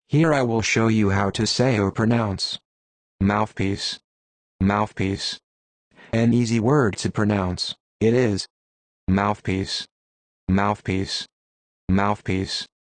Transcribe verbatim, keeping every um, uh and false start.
Here I will show you how to say or pronounce mouthpiece. Mouthpiece. An easy word to pronounce. It is mouthpiece. Mouthpiece. Mouthpiece.